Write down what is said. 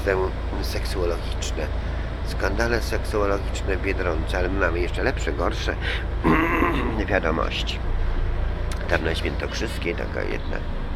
seksuologiczne. Skandale seksuologiczne w Biedronce, ale my mamy jeszcze lepsze, gorsze wiadomości. Tam na Świętokrzyskiej taka jedna